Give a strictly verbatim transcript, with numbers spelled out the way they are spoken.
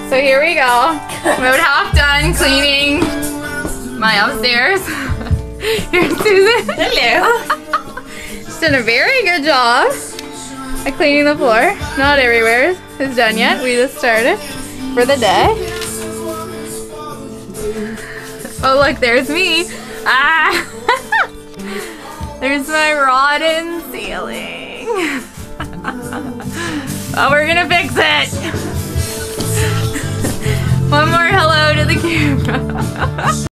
So here we go. About half done cleaning my upstairs. Here's Susan. Hello. She's done a very good job at cleaning the floor. Not everywhere is done yet. We just started for the day. Oh look, there's me. Ah! There's my rotten ceiling. Oh, we're gonna fix it. One more hello to the camera.